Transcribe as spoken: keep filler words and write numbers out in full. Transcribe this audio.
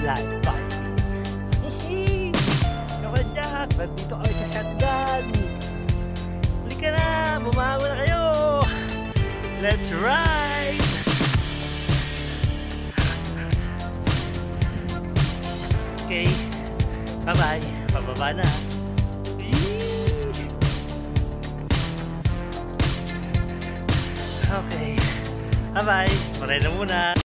live fighting. Hihi! Kamadyak! Nandito kami sa shotgun! Halika na! Bumango na kayo! Let's ride! Okay. Bye-bye. Pababa na. Okay. Bye-bye. Maray na muna.